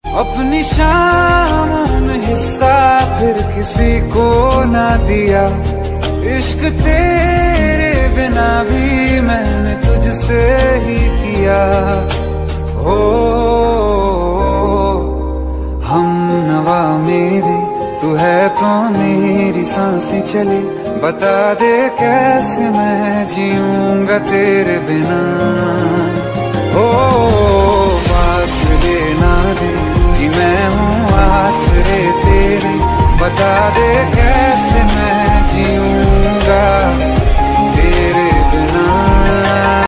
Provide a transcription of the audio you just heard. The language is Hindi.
अपनी शामों में हिस्सा फिर किसी को ना दिया, इश्क तेरे बिना भी मैंने तुझसे ही किया। हो हम नवा मेरे, तू है तो मेरी सांसें चले, बता दे कैसे मैं जीऊंगा तेरे बिना। ओ फासले ना दे